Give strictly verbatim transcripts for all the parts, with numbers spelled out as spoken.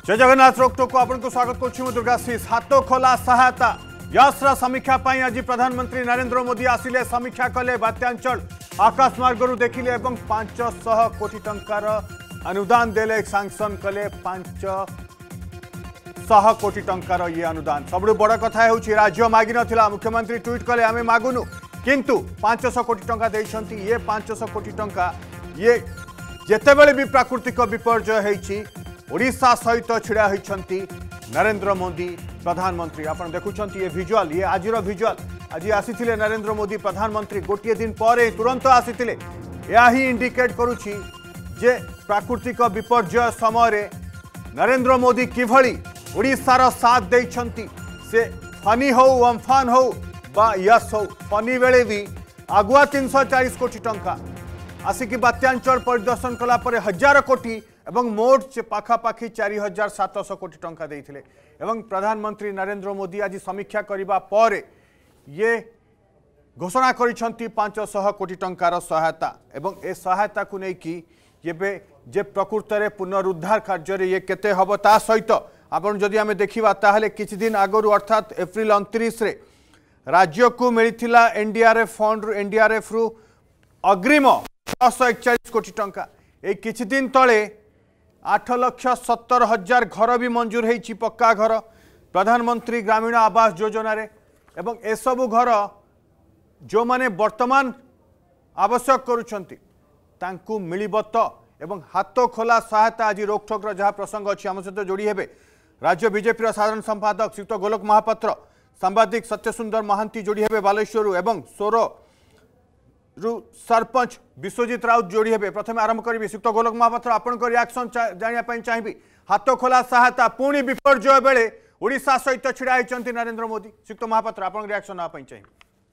जय जगन्नाथ रोकटो को आपको स्वागत करुँ दुर्गाशीष हाथ खोला सहायता यस्र समीक्षा पर आज प्रधानमंत्री नरेंद्र मोदी आसिले समीक्षा कले बात्यांचल आकाशमार्गरू देखिले एवं पांच सौ कोटी टंकार अनुदान देले सांक्शन कले पांच सौ कोटी टंकार ये अनुदान सबुठ बड़ कथा हूँ राज्य मागि नथिला मुख्यमंत्री ट्वीट कले आमे मागुनु किंतु पांच सौ कोटी टंका देइछंती ये पांच सौ कोटी टंका ये जेतेबेले भी प्राकृतिक विपर्यय होईछि ओडिशा सहित छिड़ा होइछंती नरेंद्र मोदी प्रधानमंत्री आपण देखुछंती ये विजुअल ये आजिर विजुअल आज आसीथिले नरेंद्र मोदी प्रधानमंत्री गोटे दिन पर तुरंत आसीथिले या ही इंडिकेट करुछि जे प्राकृतिक विपर्यय समय नरेंद्र मोदी किभली ओडिशार साथ देइछंती से फनी हो अम्फान हो बा यस हो फनी बेले भी आगुआ तीन सौ चालीस कोटी टंका आसिकी बात्यांचल परिदर्शन कला परे हजार कोटी एवं मोट पाखापाखि चार हजार सात सौ कोटी टंका देइथिले एवं प्रधानमंत्री नरेंद्र मोदी आज समीक्षा करिबा परे ये घोषणा करिसंती पांच सौ कोटी टंकार सहायता एवं ए सहायता को लेकिन ये जे प्रकृत में पुनरुद्धार कार्य ये केते हब ता सहित आपण जदि आमे देखिबा ताहले किछि दिन आगरु अर्थात एप्रिल उनतीस रे राज्य को मिलिथिला एनडीआरएफ फंड एनडीआरएफ रु अग्रिम छह सौ इकचालीस कोटी टंका ए किछि दिन तले आठ लक्ष सत्तर हजार घर भी मंजूर होती पक्का घर प्रधानमंत्री ग्रामीण आवास योजना रे एवं एसबू घर जो माने वर्तमान आवश्यक करुछंती तांकु मिलिबो तो एवं हाथ खोला सहायता आज रोकठोक जहाँ प्रसंग अच्छी आम सहित जोड़ी हेबे राज्य बीजेपी साधारण संपादक श्रीयुक्त गोलोक महापात्र सांबादिक सत्यसुंदर महांती जोड़ी हेबे बालेश्वर एवं सोर रु सरपंच विश्वजीत राउत जोड़ी हेबे प्रथम आरंभ करी श्रीयुक्त गोलोक महापात्र आपन रिएक्शन जानापी चाहिए हाथ खोला सहायता पुणी विपर्यय बेले ओडिशा सहित छिड़ा होती नरेंद्र मोदी श्रीयुक्त महापात्र आपन रिएक्शन नापी चाहिए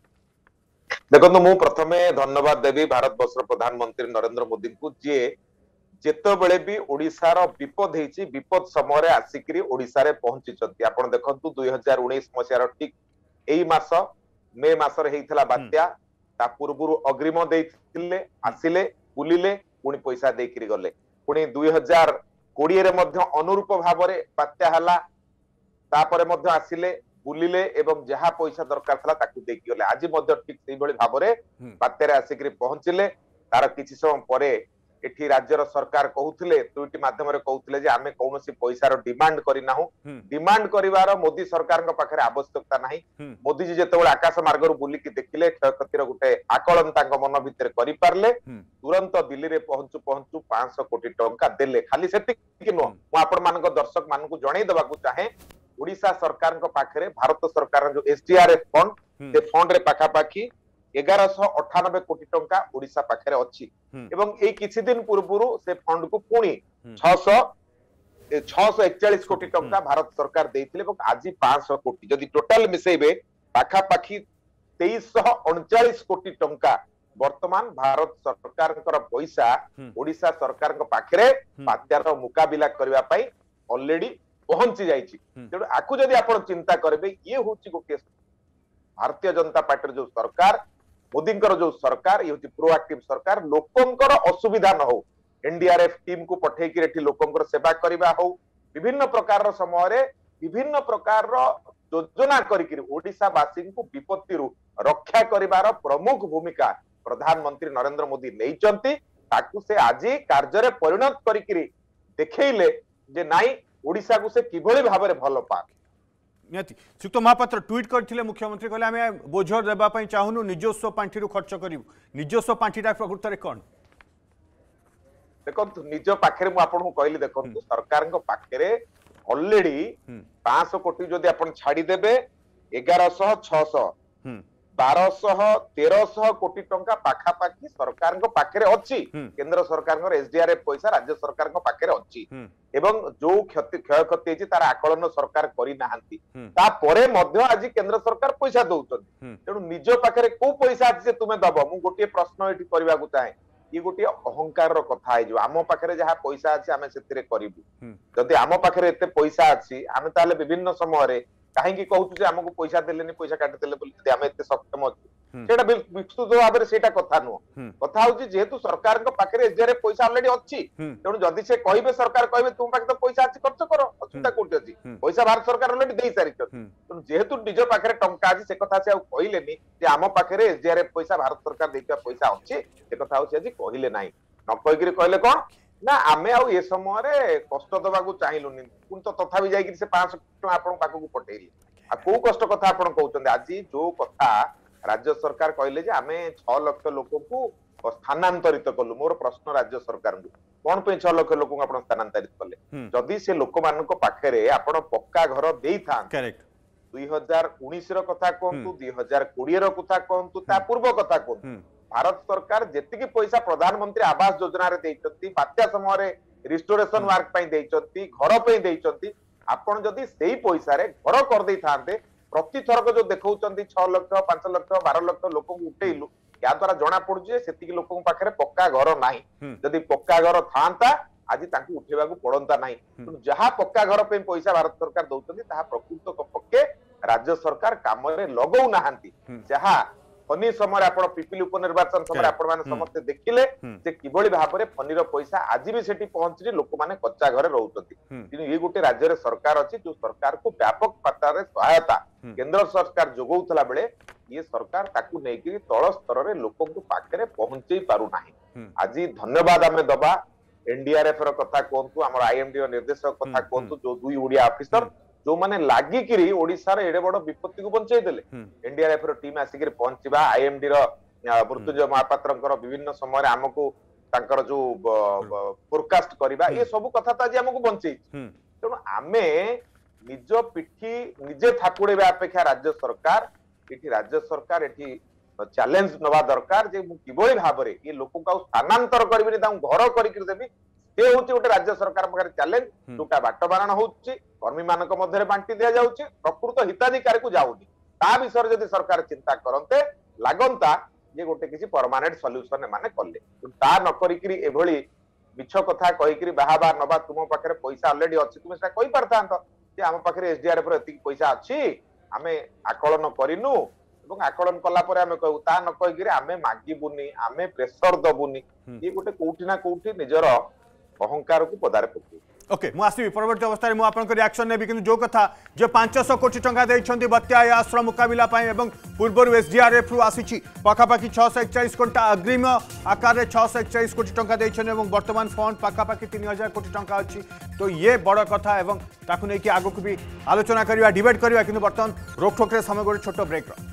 देखो मु प्रथमे धन्यवाद देवी भारत वर्ष प्रधानमंत्री नरेंद्र मोदी को जे जेते बेले भी ओडिशार विपद हेची विपद समय आसिकरी ओडिशा रे पहुंची छथि आपण देखंतु दो हज़ार उन्नीस मसियार ठीक एई मास मे मास रे हेइथला बात्या ता पूर्वरु अग्रिम देइथिले आसिले बुलिले पुणी पैसा देकिरी गले पुणी दो हज़ार बीस रे मध्य अनुरूप भाबरे बात्या हला तापरे मध्य आसिले बुलिले एवं जहा पैसा दरकार थला ताकु देकी गले आज मध्य ठीक सेही भली भाबरे बात्या रे आसिकरी पहुंचिले तार किछि समय परे एठी राज्यर सरकार कहउथिले ट्वीट माध्यम रे कहउथिले जे आमे कोनोसी पैसार डिमांड करि नाहु डिमांड करिवार मोदी सरकार के पाखरे आवश्यकता नाही मोदी जी जेतेबेले आकाश मार्गरु बुली की देखिले क्षयक्षतिर गुटे आकलन तांक मन भितर करि पारले तुरंत दिल्ली रे पहुंचु पहुंचु पांच सौ कोटी टंका देले खाली सेति कि नो मु आपण मानक दर्शक मानकु जणै देबा को चाहे ओडिशा सरकार के पाखरे भारत सरकार जो एसडीआरएफ फंड से फंड रे पाखा पाखी ग्यारह सौ अठानबे कोटी टंका ओडिशा पाखरे अछि एवं ए किछि दिन पूर्वरु से फंड को पुणी छह सौ इकचालीस कोटी टंका भारत सरकार देइथिले एवं आज पांच सौ कोटी जदि टोटल मिसेबे पाखा पाखी तेईस सौ उनचालीस कोटी टंका वर्तमान भारत सरकार पैसा ओडिशा सरकार पाखरे बात्यार मुकाबिला करबा पई ऑलरेडी पहुंची जाइछि तेणु आकु जदि आपण चिंता करबे ये होछि गोटे भारतीय जनता पार्टी जो सरकार मोदी जो सरकार ये प्रोएक्टिव सरकार लोकंकर असुविधा न हो एनडीआरएफ टीम को पठे कि रेठी लोकंकर सेवा करिबा हो विभिन्न प्रकार समय रे विभिन्न प्रकार योजना करिकि ओडिशा वासी को विपत्ति रु रक्षा करिवार प्रमुख भूमिका प्रधानमंत्री नरेंद्र मोदी लेइचंती ताकू से आज कार्य रे परिणत करिकि देखैले जे नाई ओडिशा को से किभली भाबरे भलो पा नियति श्रीयुक्त महापात्र ट्वीट करथिले मुख्यमंत्री कहले आमे बोझर देबा पई चाहुनु निजस्व पांठी रु खर्च करिवु निजस्व पांठीटा प्रकृत रे कोन देखो निज पाखरे मु आपन को कहली देखो सरकार को पाखरे ऑलरेडी पांच सौ कोटी जदि आपन छाडी देबे ग्यारह सौ छह सौ बारह सौ तेरह सौ कोटी टंका पाखा पाखी सरकार को पाखरे अछि केंद्र सरकार को एसडीआरएफ पैसा राज्य सरकार को पाखरे अछि एवं जो क्षति क्षय क्षति अछि तार आकलन सरकार करि नाहंती ता परे मध्य आज केंद्र सरकार पैसा दउछन तेनु निज पाखरे को पैसा अछि से तुमे दबो मु गोटे प्रश्न एठी करबा को चाहे ये गोटे अहंकार रो कथा है जो आम पाखरे जहा पैसा अछि आमे सेतिरे करिबु जदि आम पाखरे एते पैसा अछि आमे ताले विभिन्न समय रे कहीं कहूँ आमको पैसा देलेनी पैसा काटिदेले आम एत सक्षम अच्छे सेटा विस्तृत भाव से कथा नुह कथा हूँ जेहेतु सरकार पाखे एसडीआर पैसा अलरेडी अच्छी तेणु जदि से कहे सरकार कहे तुम पाखे तो पैसा अच्छी खर्च कर असुविधा कौटी अच्छी पैसा भारत सरकार अलरेडी दे सारी तेणु जेहेतु निज पाखे टंका अच्छी से कथा से कहलेनी आम पाखे एसडीआर पैसा भारत सरकार देता पैसा अच्छी से कथा हूँ आज कहले ना न कहीकि कहले कौन ना आमे आउ ए समय कष्ट दबा चाहलुनि तो तथापि जाइए से पांच टका आपण पाखक पठेली आ को कष्ट कथा आपण कहउछन आज जो कथा राज्य सरकार कहले जे आमे छह लाख लोक को स्थानांतरित कलु मोर प्रश्न राज्य सरकार को कोन पे छह लाख लोक को आपण स्थानांतरित कले जदि से लोक मानक पाखरे आपण पक्का घर देई था करेक्ट दो हज़ार उन्नीस रो कथा कहंतु दो हज़ार बीस रो कथा कहंतु ता पूर्व कथा कहंतु भारत सरकार जेतिकी पैसा प्रधानमंत्री आवास योजना रे देइचंती बात्या समय रे रिस्टोरेशन वर्क पई देइचंती घर पई देइचंती आपण जदि सेही पैसा रे घर कर देई थांते प्रति थरक जो देखौचंती छह लाख पांच लाख बारह लाख लोक को उठेइलु या द्वारा जणा पडु जे सेतिकी लोक पाखरे पक्का घर नाही जदि पक्का घर थांता आज तांकु उठेबा को पड़ंता नाही जहा पक्का घर पे पैसा भारत सरकार दउचंती ताहा प्रकृत पक्के राज्य सरकार काम रे लगौ नाहांती जहा फनी समय आप पिपिल उपनिर्वाचन समय आपण माने समस्त देखिले जे किबळी भाबरे फनीर पैसा आज भी सेठी पहुंची लोक माने कच्चा घरे रहउतती किनु ये गोटे राज्य रे सरकार अछि जो सरकार को व्यापक मात्रा रे सहायता केंद्र सरकार जोगौतला बेले ये सरकार ताकू नेकी तळ स्तर रे लोक को पाखरे पहुंचई पारु नाही आज धन्यवाद हमें दबा एनडीआरएफ रो कथा कोंतु हमर आईएमडी रो निर्देशक कथा कोंतु जो दुई ओडिया ऑफिसर जो माने लागी किरी ओडिसा रे एडे बड़ विपत्ति को बंचै देले एनडीआरएफ रो टीम आसी के पहुंचबा आईएमडी रो मृत्युंजय महापात्रंकर विभिन्न समय रे हमको तांकर जो फोरकास्ट करबा ये सब कथा त आज हमको बंचै तेणु आमे निज पिठी निजे थाकुड़ेबा अपेक्षा राज्य सरकार एठी राज्य सरकार एठी चैलेंज नवा दरकार जे किबोली भाबरे ये लोक को स्थानांतर करबिनी ता घर करिक देबी से होची गोटे राज्य सरकार पाखरे चैलेंज जोटा बाट बारण होची कर्मी मानक मध्य बांटी दिया जाउची प्रकृत हिताधिकारी को जाउनी ता विषय जदि सरकार चिंता करन्ते लागंता ये गोटे किसी परमानेंट सॉल्यूशन माने कले ता न करिकरी एभली मिछ कथा कहिकरी बाहाबा नबा तुम पाखरे पैसा ऑलरेडी अछि तुम सेटा कहि परथांत जे हम पाखरे एसडीआरएफ रो एति पैसा अछि आमे आकलन करिनु এবং आकलन कला परे आमे कहू ता न कहिकरी आमे मागिबुनी आमे प्रेशर दबुनी ये गोटे कोठी ना कोठी निजर अहंकार को पदारे पकू ओके मु आसीबी परवर्ती अवस्था मु आपन रिएक्शन नेबी किंतु जो कथा जो पांच सौ कोटी टंका देइछंती बत्या आश्रम मुकाबिला पाई एवं पूर्वर एसडीआरएफ रु आसीची पाखापाखी छह सौ इकतालीस कोटी अग्रिम आकार रे छह सौ इकतालीस कोटी टंका देइछन एवं वर्तमान फंड पाखापाखी तीन हज़ार कोटी टंका अछि तो ये बड़ कथा एवं ताकु नै कि आगो को भी आलोचना करिवा डिबेट करिवा किंतु वर्तमान रोकठोक रे समय गोटे छोटो ब्रेक रो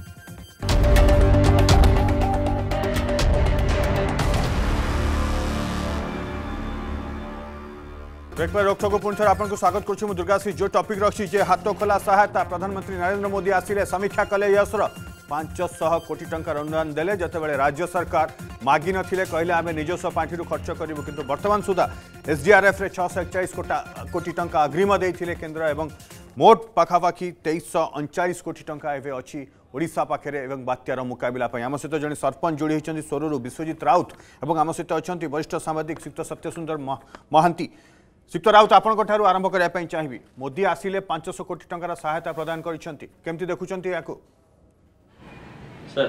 ब्रेक पर रोकठोक पुणी थे आपको स्वागत करुँ दुर्गाश्री जो टॉपिक रखी जे हाथ खोला सहायता प्रधानमंत्री नरेंद्र मोदी आसिले समीक्षा कले यसर पांच सौ कोटी टंका अनुदान देले जतेबेले राज्य सरकार मागी नथिले कहले आमे निजस्व पांठी खर्च करूँ किंतु वर्तमान सुधा एसडीआरएफ रे छह सौ इकतालीस कोटी टंका अग्रिम देइथिले केंद्र एवं मोट पाखापाखी तेईस सौ अड़चाश कोटी टंका एवं अच्छी ओडिशा पाखे एवं बात्यार मुकाबला आम सहित जड़े सरपंच जोड़ी होती सोरु विश्वजित राउत और आम सहित अच्छा वरिष्ठ सांबादिक श्रीयुक्त सत्यसुंदर महांती। श्रीयुक्त राउत आपण आरंभ करने चाहिए मोदी आसिले पांच सौ कोटी टंकार सहायता प्रदान करमती देखुं या सर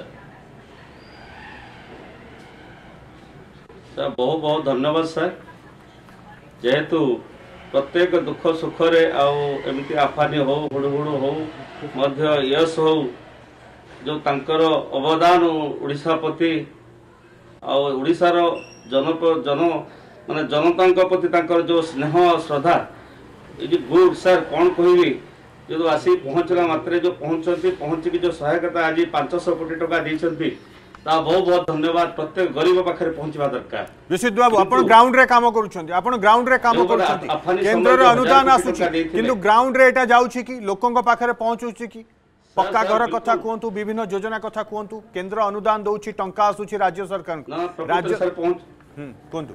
सर बहुत बहुत धन्यवाद सर जेहेतु प्रत्येक दुख सुख रे आमती आफानी हो हुड़हुड़ हो मध्य यश हो जो तांकर अवदान ओडिशा प्रति आशार जन जन माने जनता प्रति तांकर जो स्नेह श्रद्धा ये गुड सर कौन कहबी जो आसी पहुँचला मात्रे जो पहुँचती पहुँचिकी जो सहायता आज पांच सौ कोटी टका देइछंती ता बहुत बहुत धन्यवाद प्रत्येक गरीब पाखे पहुंचवा दरकार। विश्वजित बाबू आपण ग्राउंड रे काम करूछंती आपण ग्राउंड रे काम करूछंती केंद्र रे अनुदान आसुची किंतु ग्राउंड रे एटा जाउची कि लोकंक पाखे पहुंचुची कि पक्का घर कथा कहतु विभिन्न योजना कथा कहतु केंद्र अनुदान दउची टंका आसुची राज्य सरकार राज्य सर पहुंच हम कहतु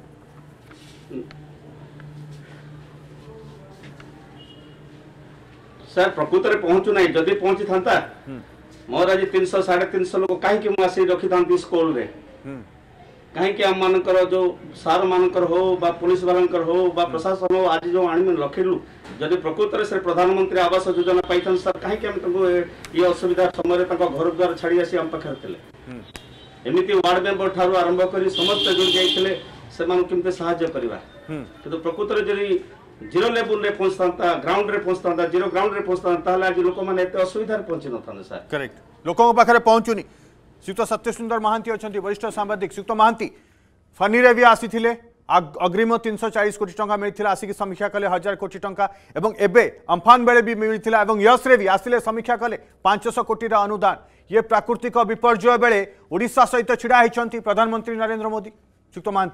सर प्रकृत रे पहुंचु नहीं जदि पहुंची थांता मोर आज तीन सौ साढ़े तीन सौ लोग कहीं मुझे रखी था स्कूल रे कहीं आम मानकर जो सार मानकर हो बा पुलिस वालांकर हो बा प्रशासन हो आज जो आनी लखिलु जदि प्रकृत से प्रधानमंत्री आवास योजना पाई सर कहीं ये असुविधा समय घर द्वार छाड़ी आसी आम पाखे थे एमती वार्ड मेंबर ठारू आरंभ कर समस्त जो जाइए से केमती साहाय्य करवा कि प्रकृत जदि जीरो लेवल रे पहुंचता ग्राउंड रे पहुंचता जीरो ग्राउंड रे पहुंचता आज लोक मैंने एत असुविधा पहुंची न सर करेक्ट लोकों पाखे पहुंचुनी श्रीयुक्त सत्य सुंदर महांती अच्छा वरिष्ठ सांबादिक श्रीयुक्त महांती फनी रे भी आसी अग्रिम तीन सौ चालीस कोटी टंका मिलता आसिक समीक्षा कले हजार कोटी टंका एवं एबे अम्फान बेले भी मिलता एवं यश रे भी आसिले समीक्षा कले पांच सौ कोटी अनुदान ये प्राकृतिक विपर्यय बेले ओडिशा सहित छिड़ा होती प्रधानमंत्री नरेंद्र मोदी श्रीयुक्त महांती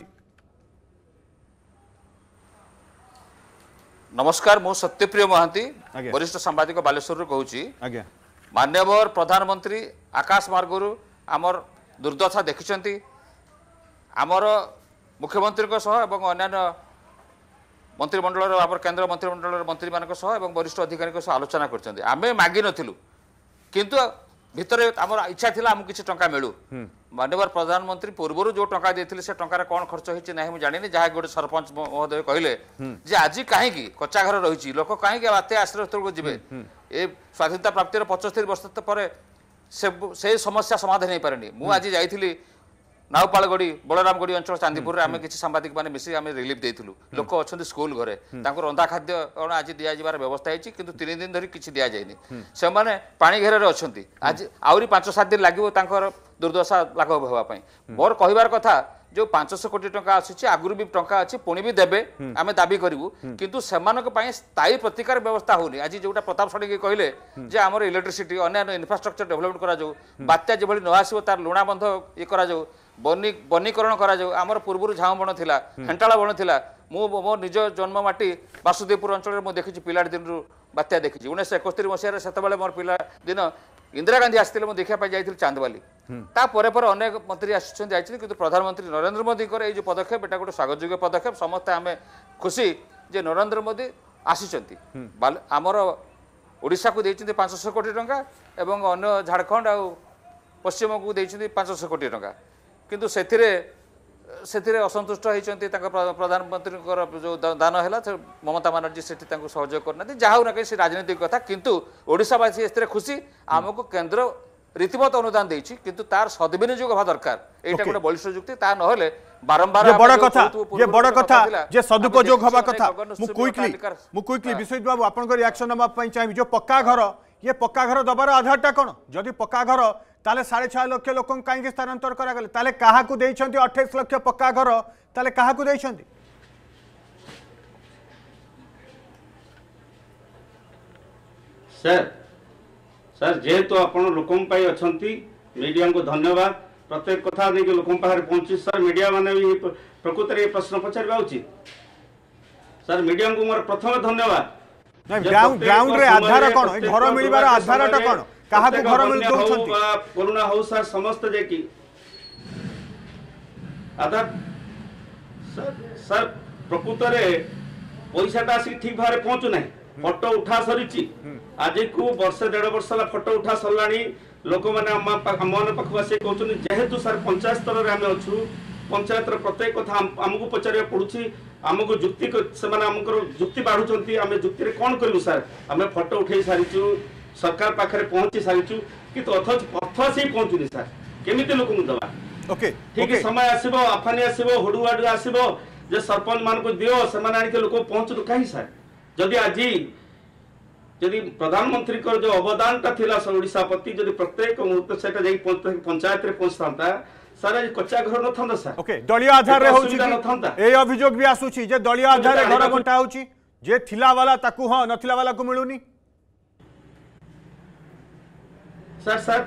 नमस्कार मु सत्यप्रिय महांती वरिष्ठ सांबादिक बालेश्वर कहूँ मान्यवर प्रधानमंत्री आकाश मार्गरू आमर दुर्दशा देखिंट आमर मुख्यमंत्री अन्य मंत्रिमंडल आम केन्द्र मंत्रिमंडल मंत्री मान वरिष्ठ अधिकारी आलोचना कर आमे मागी नथिलु किंतु भितर आम इच्छा थी आमको किसी टंका मिलू माननीय प्रधानमंत्री पूर्व जो टंका देते से टंकार कौन खर्च होती ना मुझे जानी जहाँ गोटे सरपंच महोदय कहले जे आज कहीं कच्चा घर रही लोक कहीं बात्या आश्रय स्थल को जी ए स्वाधीनता प्राप्तिर पचस्तरी वर्ष पर से समस्या समाधान हो पारे मुझे आज जाइली नाउपालगढ़ी बलरामगढ़ी अंचल चांदीपुर आम किसी सांबादिक मैंने मिसी आम रिलीफ देलु लोक अच्छा स्कूल घरे रंधा खाद्य कौन आज दि जार व्यवस्था होती किंतु तीन दिन धरी किसी दि जाए से मैंने पानी घेर अच्छा आज आहरी पांच सात दिन लगे दुर्दशा लाघव होगापाई मोर कहबार कथा जो पांच सौ कोटी टंका आसी आगुरी भी टंका अच्छी पुणी भी देवे आम दाबी करूँ किंतु से स्थायी प्रतिकार व्यवस्था होनी आज जोटा प्रताप षडंगी कहले जे आमर इलेक्ट्रिसिटी अन्य इन्फ्रास्ट्रक्चर डेभलपमेंट करा बात्या जो न आसो तार लुणा बंध ये करा बनी बनीकरण करा आमर पूर्व झाऊ बण थिला हेंटाला बण थिला मु मो निज जन्म माटी वासुदेवपुर अंचल में देखी पिला दिन बात्या देखी उन्नीस एकस्तरी मसीह से मोर पिला दिन इंदिरा गांधी आसते मुझे देखा जाइए चांदवाली तापर पर अनेक मंत्री आसी कि प्रधानमंत्री नरेंद्र मोदी जो पदक्षेप एटा गोटे स्वागत योग्य पदक्षेप समस्ते आम खुशी जे नरेंद्र मोदी आसी आमर ओडिशा को देते पांच सौ कोटी टंका एवं अन्य झारखंड आ पश्चिम को देते पांच सौ कोटी टंका किंतु से असंतुष्ट होती प्रधानमंत्री जो दान है ममता बानर्जी से सहयोग करना जहाँ ना कहीं राजनीतिक कथा किंतु ओडिशावासी इस खुशी आमको केंद्र रीतिमत अनुदान देछि किंतु तार सद्विनियोग होगा दरकार एटा गोटे बलिष्ठ युक्ति ता नहले बारंबार ये बड़ कथा ये बड़ कथा जे सदुपयोग होगा कथा मु क्विकली मु क्विकली विश्वजित बाबू आपन को रिएक्शन नबा पई चाहि जो पक्का घर ये पक्का घर दबार आधारटा कोन जदि पक्का घर ताले साढ़े छह लक्ष लोक कहीं स्थानांतर करागले ताले कहा अठाईस लक्ष पक्का घर ताले कहा सर सर जेहेतु तो आपण लोकम पाई अछंती मीडिया को धन्यवाद प्रत्येक कथा नहीं लोक पाखे पहुंची सर मीडिया माने भी प्रकृत में प्रश्न पचार उचित सर मीडिया को मोर प्रथम धन्यवाद ग्राउंड ग्राउंड रे आधार कोन घर मिलबार आधारटा कोन कहा को घर मिल दउछंती कोरोना हो सर समस्त जे की आधार सर सर प्रकृत रे पैसाटा आसी ठीक भारे पहुंचु नाही फोटो उठा सरीची आज को वर्ष डेढ़ वर्ष फोटो उठा सरलानी लोक मैंने मन पाखु आसे कहते जेहेतु सर पंचायत स्तर में आम अच्छू पंचायत प्रत्येक कथा आमको पचार पड़ुछि आमको जुक्ति से जुक्ति बाढ़ुंट आम जुक्ति कौन करूँ सर आम फोटो उठे सारीचु सरकार पाखे पहुंची सारीचु कि अथच अर्थ आसी पहुंचुनी सर केमिति लोक दबा ओके ठीक समय आसब आफानी आसब हुडुआडु आसब जे सरपंच मान को दियो से आनिक लोक पहुंचु कहीं सर जदि आज जदि प्रधानमंत्री को जो अवदान टा थिला ओडिशा प्रति जदि प्रत्येक मुहूर्त सेटा जाई पंचायत रे पहुंचता सर आज कच्चा घर न थांदा सर ओके दलिया आधार रे होची ए अभियोग भी आसुची जे दलिया आधार रे घर बंटा होची जे थिला वाला ताकू हां नथिला वाला को मिलुनी सर सर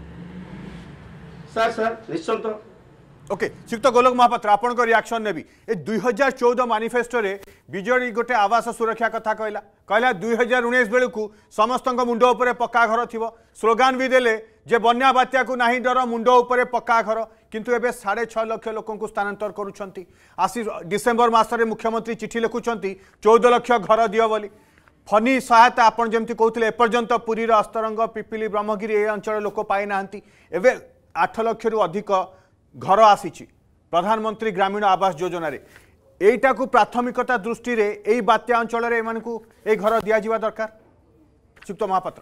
सर सर निश्चित ओके श्रीयुक्त गोलक महापात्र आपण को रिएक्शन नेबी ए दुई हजार चौदह मैनिफेस्टो रे बीजेडी गोटे आवास सुरक्षा कथा कहला कहला दुई हजार उन्नीस बेलू समस्त मुंड उपरे पक्का घर थिबो स्लोगान भी देले जे बन्या बात्या को नाही डर मुंड उपरे पक्का घर किंतु एबे साढ़े छह लक्ष लोक स्थानांतर करुछंती आसी डिसेम्बर मासरे मुख्यमंत्री चिठी लिखुछंती चौदह लक्ष घर दियो बोली फनी सहायता आपण जेमती कहउतले एपर्यंत पुरी अस्तरंग पिपिली ब्रह्मगिरी ए अंचल लोक पाई नांती एबे आठ लक्ष रु अधिक घर आसी प्रधानमंत्री ग्रामीण आवास योजना रे एटा को प्राथमिकता दृष्टि रे एई बात्या अंचल रे एमान को ए घर दिया जिवा दरकार श्रीयुक्त महापात्र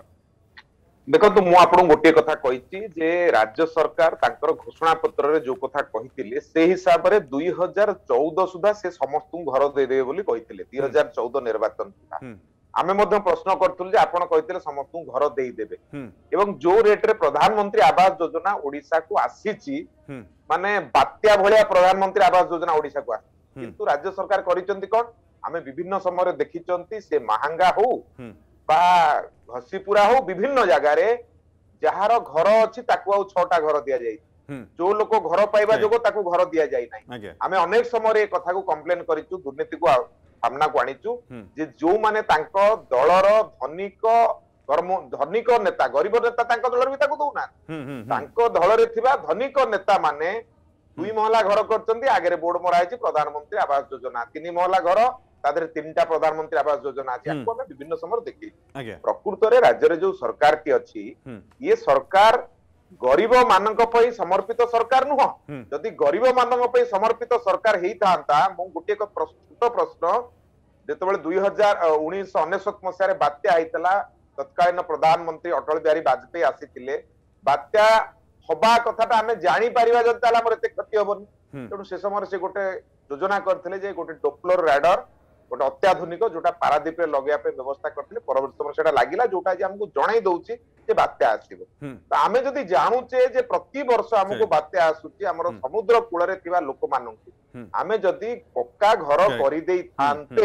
देखो तो मु आपन गोटे कथा कहिछि जे राज्य सरकार तांकर घोषणा पत्र रे जो कथा कहितिले से हिसाब रे दो हज़ार चौदह सुधा से समस्त घर दे देबे बोली कहितिले दो हज़ार चौदह निर्वाचन सुधा आमे मध्य प्रश्न करथुल जे आपण कहितिले समस्त घर देई देबे एवं जो रेट रे प्रधानमंत्री आवास योजना ओडिसा को आसीछि माने बात्या भलिया प्रधानमंत्री आवास योजना ओडिसा को आसी किंतु राज्य सरकार करिसंती कोन आमे विभिन्न समय रे देखिचंती से महंगा हो बा घसीपुरा हो विभिन्न जगह रे जहार घर अच्छी ताकू आउ छटा घर दिया जाई जो लोक घर पाइबा जोगो ताकू घर दिया जाई नाही आमे अनेक समय रे कथा को कंप्लेन करिचु दुर्नीति को सामना को आनिचु जे जो माने तांको दलर धनिक कर्म धनिक नेता गरीब नेता तांको दलर भी ताकू दउना तांको दल रे थिबा धनिक नेता माने दुई महला घर करचंदी आगे बोर्ड मरा है प्रधानमंत्री आवास योजना तीन महला घर तादरे तीनटा प्रधानमंत्री आवास योजना अछि आको हमें विभिन्न समय देखि प्रकृत रे राज्य रे जो सरकार टी अछि ये सरकार गरीब मानक पई समर्पित सरकार नुह जदि गरीब मानक पई समर्पित सरकार हेई थांता मो गुटे को प्रश्न प्रश्न जेतबेले दो हज़ार उन्नीस मसिया रे बात्या आइतला तत्कालीन प्रधानमंत्री अटल बिहारी वाजपेयी आसीथिले बात्या हबा कथाटा हमें जानी परिबा जदि ताला हमर एते क्षति होबनी तेणु से समय से गोटे योजना करथिले जे गोटे डोप्लर राडार गोटे अत्याधुनिक जोटा पारादीप रे लगेया पे व्यवस्था करथिले परवर्ती समय सेटा लागिला जोटा जे हमकु जणाई दउची जे बात्या आसीबो त आमे जदि जानूचे जे प्रति वर्ष हमकु बात्या आसुची हमर समुद्र कूल रे थिबा लोक मानंकु आमे जदि पक्का घर करि देई थांते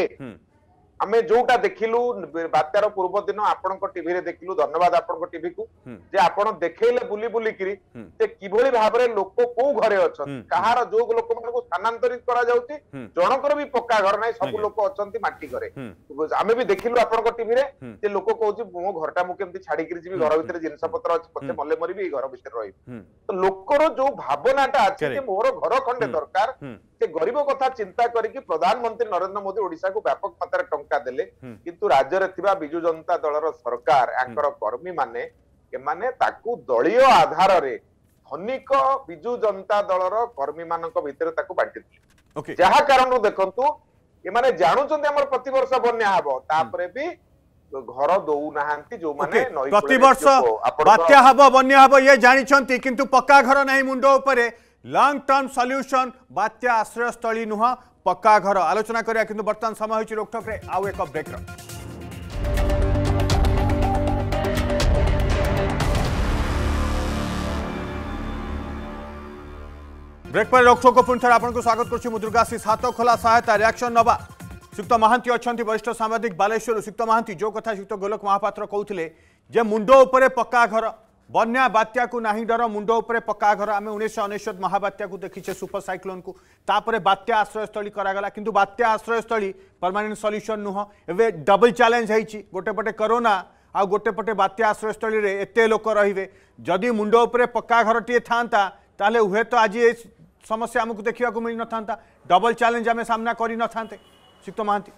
आमे जोटा देखिलु बात्यार पूर्व दिन आपनक टीवी रे देखिलु धन्यवाद आपनक टीवी को जे आपण देखैले बुली बुली करी जे किभଳି भाबरे लोक को घरे अछन कहार जो लोक मन को स्थानांतरित करा जाउती जनकर भी पक्का घर नै सब लोक अछंती माटी घरे आमे भी देखिलु आपनक टीवी रे जे लोक कहउची मो घरटा मु केमती छाडी करी जीवी घर भीतर जिंस पत्र अछि पछे मले मरी भी घर भीतर रही तो लोकर जो भावनाटा अछि जे मोर घर खंडे दरकार से गरीब कथा चिंता करिकि प्रधानमंत्री नरेंद्र मोदी ओडिसा को व्यापक मात्रा टंका देले किंतु राज्य रे थिबा बिजु जनता दलर सरकार आंकर कर्मी माने के माने ताकू दलीय आधार रे धनिक बिजु जनता दलर कर्मी मानक भितर ताकू बांटी दिले ओके जहा कारण देखंतु ए माने जानुचंती हमर प्रति वर्ष बन्या हबो तापरे भी घर दउ नाहंती जो माने नई प्रति वर्ष बात्या हबो बन्या हबो ये जानिचंती किंतु पक्का घर नाही मुंडो ऊपर लॉन्ग टर्म सॉल्यूशन बात्या आश्रय स्थली नुह पक्का घर आलोचना करिया किंतु वर्तमान समय होछि रोकठोक रे आउ एक ब्रेक रो ब्रेक पर रोकठोक को पुनः आपन को स्वागत करछि मु दुर्गासी सातो खोला सहायता रिएक्शन नबा सुक्त महांती अछंती वरिष्ठ सामाजिक बालेश्वर सुक्त महांती जो कथा सुक्त गोलक महापात्र कहउथिले जे मुंडो ऊपर पक्का घर बन्या बात्या को नाही डर मुंडो ऊपर पक्का घर आम उन्नीस अनेशत महाबात्या को देखीचे सुपर साइक्लोन को तापरे बात्या आश्रयस्थली करागला किंतु बात्या आश्रयस्थली परमानेंट सॉल्यूशन नुह एवे डबल चैलेंज है गोटे पटे कोरोना आ गोटे पटे बात्या आश्रयस्थली रे एते लोक रहिबे जदि मुंडो ऊपर पक्का घर टिए थांता ताले हुए तो आज ये समस्या हमको देखा मिल न था डबल चैलेंज आम सामना कर न था सिक्त महांती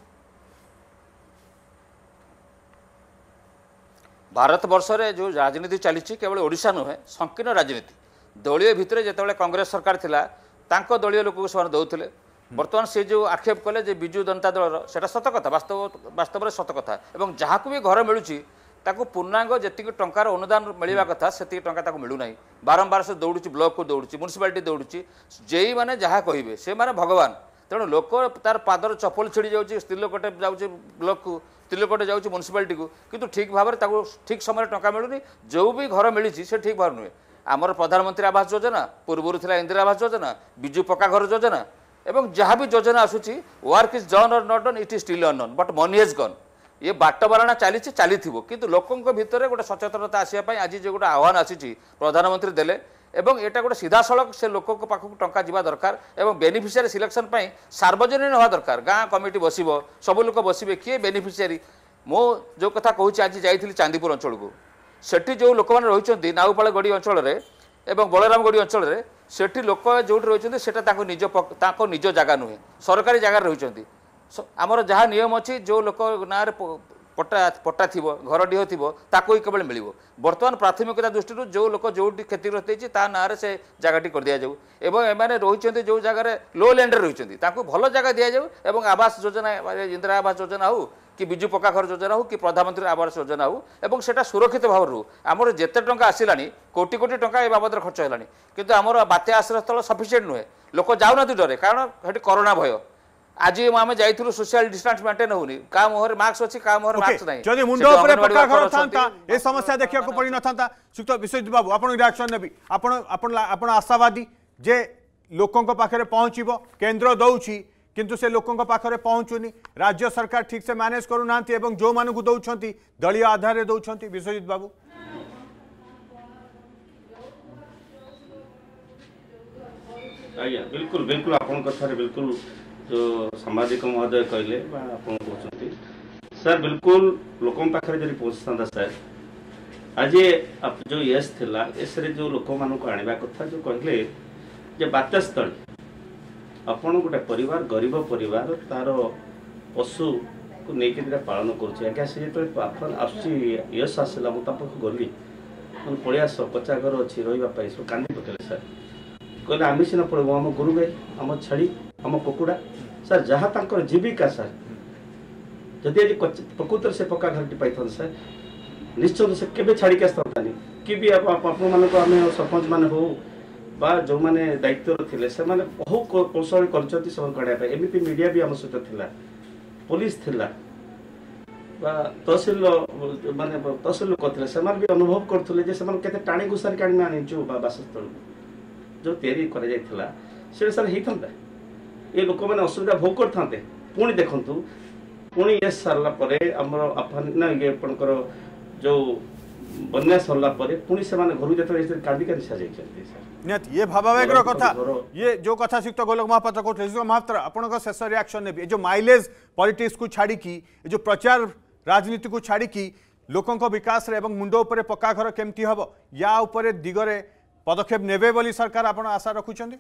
भारत वर्ष रे जो राजनीति चली केवल ओडिशा नुहे संकीर्ण राजनीति दलीय भितर जिते कांग्रेस सरकार थिला तांको दलीय लोक से दौले बर्तमान से जो आक्षेप कले जे बिजु जनता दलर सेटा सत कथा वास्तव वास्तव में सत कथा एवं जहाँ भी घर मिलूँ ताकू पूर्णांग जी टंकार अनुदान मिलवा कथा से टंका मिलूना बारंबार से दौड़ी ब्लॉक को दौड़ी म्युनिसिपालिटी दौड़ी जेई मैंने जहाँ कहे से माने भगवान तेणु लोक तार पादर चपल छिड़ी जाऊँगी स्त्री लोकटे जाऊँगी ब्लॉक को स्त्री लोकटे जाऊँगी म्युनिसिपालिटी को किंतु ठीक भाव में ठीक समय टंका मिलूनी जो भी घर मिली से ठीक भाव नुहे आमर प्रधानमंत्री आवास योजना पूर्व था इंदिरा आवास योजना बिजु पक्का घर योजना एवं जहाँ भी योजना आसूची वर्क इज डन और not done it is still undone but money is gone ये बाट बारणा चली चली किंतु लोकों भितर गोटे सचेतनता आसापी आज जो गोटे आह्वान आसी प्रधानमंत्री देले एवं एटा गोटे सीधा सड़क से लोक पाखक टंका जावा दरकार एवं बेनिफिशियरी सिलेक्शन पाई सार्वजनीन हवा दरकार गाँ कमिटी बस सब लोक बसवे किए बेनिफिशियरी मो जो कथा कहूँ आज जाइली चांदीपुर अंचल को सेठी जो लोक मैंने रही नाउपाड़ गड़ी अंचल एवं बलराम गड़ी अंचल सेठी लोक जो रही सेटा निज निज जगह नुहे सरकारी जगार रही आमर जहाँ नियम अच्छी जो लोक ना पट्टा पट्टा थी घर डीह थी ताको ही केवल मिल बर्तमान प्राथमिकता दृष्टि जो लोक जो क्षतिग्रस्त होती ता ना से जगह कर दि जाऊ एवं एम रही जो जगह लो लैंड रही भल जगह दि जाऊ एवं आवास योजना इंदिरा आवास योजना हो कि बिजु पक्का घर योजना हो कि प्रधानमंत्री आवास योजना हो एवं सेटा सुरक्षित भाव रू आमर जिते टंका आसला कोटी कोटी टंका ए बाबद खर्च है किंतु आमर बात्या आश्रय स्थल सफिसीयंट नुहे लोक जाऊना डरे कारण हेटी कोरोना भय आज आम जाइलु सोशल डिस्टेंस मेंटेन होनी का मुहर मास्क अछि का मुहर मास्क नाही जदि मुंडो ऊपर पक्का घर थांता ए समस्या देखिया को पड़ी न थांता सुक्त विश्वजित बाबू आपण रिएक्शन नेबी आपण आपण आपण आशावादी जे लोकों को पाखरे पहुंचीबो केंद्र दउछि किंतु से लोकों को पाखरे पहुंचुनी राज्य सरकार ठीक से मैनेज करू नांती एवं जो मानु को दउछंती दलीय आधार रे दउछंती विश्वजित बाबू आज्ञा बिल्कुल बिल्कुल आपण कथारे बिल्कुल जो सामाजिक महोदय कहले आप सर बिल्कुल लोक पाखे जब पहुंचता सर आज जो यस थिला एस रे जो लोक मानक आनिबा कथा जो कहले जे बात्यस्थल आपण गोटे परिवार गरीब परिवार तार पशु को लेकिन पालन कर से जो आसुची यश आसला मुझे गली पड़े आस पचा घर अच्छी रही सब कांदी पकेले सर कहले आम सीना पड़ो आम गोरु गाई आम छेड़ी आम कुकुड़ा सर जहाँ तक जीविका सर जदि आज प्रकृत से पक्का घर पाई था सर निश्चय से केवे छाड़ी आसता कि भी आपण मान सरपंच मान हो बा जो माने दायित्व थे से माने बहु कौशल कर एमपी मीडिया भी आम सहित थिला पुलिस थिला बा तहसिल माने तहसिल लोक थे से भी अनुभव करते से टाणी घुसारी काणी आनीचु बासस्थल जो तैयारी कर सर होता ये लोक मैंने असुविधा भोग करते पुणी देखु पुणी ये सारा ना ये जो बन्या सरला पुणी से घर जो कांदी साझे ये भावावेग कथा ये जो कथा श्रीयुक्त गोलक महापात्र कहते श्रीयुक्त महापात्र आपण शेष रिएक्शन ने जो माइलेज पॉलिटिक्स को छाड़ी जो प्रचार राजनीति को छाड़ी लोकों को विकास रे एवं मुंडो उपरे पक्का घर केमती हम या उपरे दिगरे पदक्षेप नेबे बोली सरकार आपण आशा रखुचंदी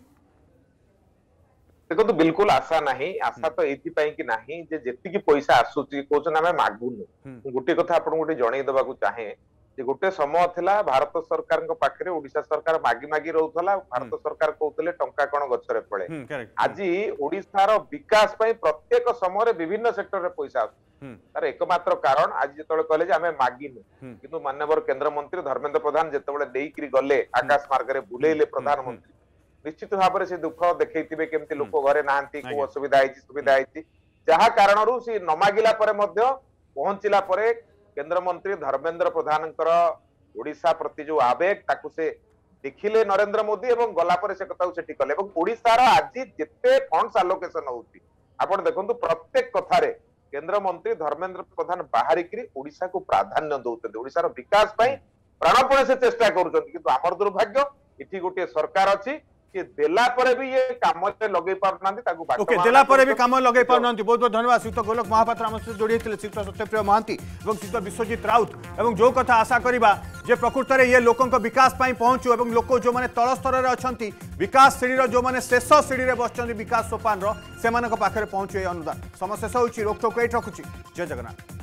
देखो तो बिल्कुल आशा नहीं आशा तो एथि कि नहीं जे जेतिकी पैसा आसुची कोचन हमें मागुनु गोटे कथा आपण गोटे जणै देबा को चाहे जे गोटे समय थिला भारत सरकार को पाखरे ओडिशा सरकार मागी मागी रहउथला भारत सरकार कहउतले टंका कोन गछरे पळे आज ओडिशा रो विकास पई प्रत्येक समय रे विभिन्न सेक्टर रे पैसा आसु तार एकमात्र कारण आज जेतले कहले जे हमें मागिनु किंतु माननीय केंद्र मंत्री धर्मेंद्र प्रधान जेतबेले देईकरी गले आकाश मार्ग रे बुलेले प्रधानमंत्री निश्चित भाव से दुख देखते केमती लोक घरे नांती को असुविधा है सुविधा है जहाँ कारण से न मागिला पहुंचला केंद्र मंत्री धर्मेंद्र प्रधान ओडिशा प्रति जो आवेग ताकू से देखिले नरेंद्र मोदी एवं गला पर से कथा से टिकले एवं ओडिशार आज जिते फंड्स आलोकेशन होती आपण देखंतु प्रत्येक कथारे केंद्र मंत्री धर्मेंद्र प्रधान बाहरिकी ओडिशा को प्राधान्य दौते ओडिशार विकास पई प्राणपणे से चेष्टा करूछन किंतु हमर दुर्भाग्य इठी गोटे सरकार अछि कि देला परे भी ये काम लगे पारनांती ताकू ओके देला परे भी काम लगे पारनांती बहुत बहुत धन्यवाद श्रीयुक्त गोलक महापात्र आम सहित जोड़ी होते श्रीयुक्त सत्यप्रिय महांती और श्रीयुक्त विश्वजित राउत एवं जो कथा आशा करवा जे प्रकृत में ये लोकों विकास पाई पहुंचू और लोक जो मैंने तल स्तर में अच्छा विकास सीढ़ी जो मैंने शेष सीढ़ी में बस विकास सोपान से पाखे पहुंचू ये अनुदान समस्या से रोकटोक ये रखुच्छी जय जगन्नाथ।